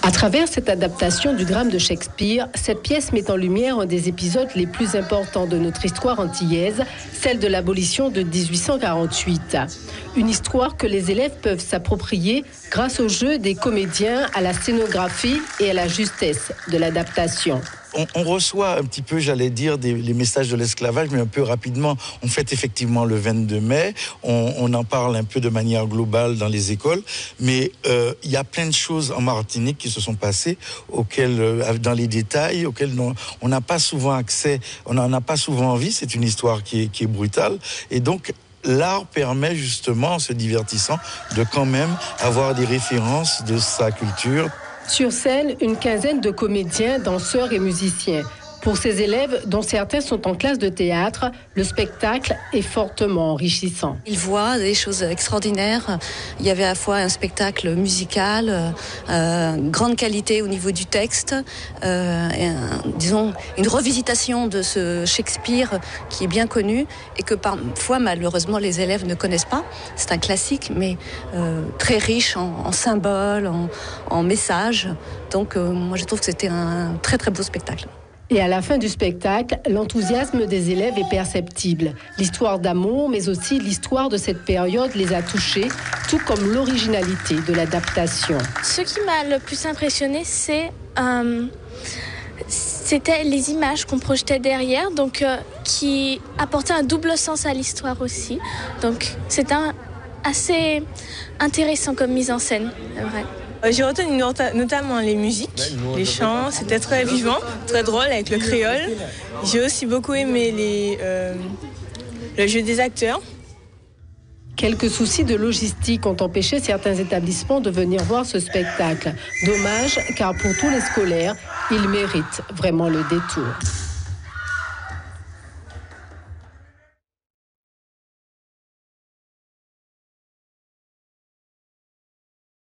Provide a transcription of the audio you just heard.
À travers cette adaptation du drame de Shakespeare, cette pièce met en lumière un des épisodes les plus importants de notre histoire antillaise, celle de l'abolition de 1848. Une histoire que les élèves peuvent s'approprier grâce au jeu des comédiens, à la scénographie et à la justesse de l'adaptation. On reçoit un petit peu, j'allais dire, les messages de l'esclavage, mais un peu rapidement. On fête effectivement le 22 mai, on en parle un peu de manière globale dans les écoles, mais il y a plein de choses en Martinique qui se sont passées, dans les détails, auxquels on n'a pas souvent accès, on n'en a pas souvent envie. C'est une histoire qui est brutale, et donc l'art permet justement, en se divertissant, de quand même avoir des références de sa culture. Sur scène, une quinzaine de comédiens, danseurs et musiciens. Pour ces élèves, dont certains sont en classe de théâtre, le spectacle est fortement enrichissant. Ils voient des choses extraordinaires. Il y avait à la fois un spectacle musical, grande qualité au niveau du texte, disons une revisitation de ce Shakespeare qui est bien connu et que parfois malheureusement les élèves ne connaissent pas. C'est un classique, mais très riche en symboles, en messages. Donc moi je trouve que c'était un très très beau spectacle. Et à la fin du spectacle, l'enthousiasme des élèves est perceptible. L'histoire d'amour, mais aussi l'histoire de cette période les a touchés, tout comme l'originalité de l'adaptation. Ce qui m'a le plus impressionné, c'était les images qu'on projetait derrière, donc qui apportaient un double sens à l'histoire aussi. Donc c'était assez intéressant comme mise en scène, c'est vrai. J'ai retenu notamment les musiques, les chants, c'était très vivant, très drôle avec le créole. J'ai aussi beaucoup aimé le jeu des acteurs. Quelques soucis de logistique ont empêché certains établissements de venir voir ce spectacle. Dommage, car pour tous les scolaires, il mérite vraiment le détour.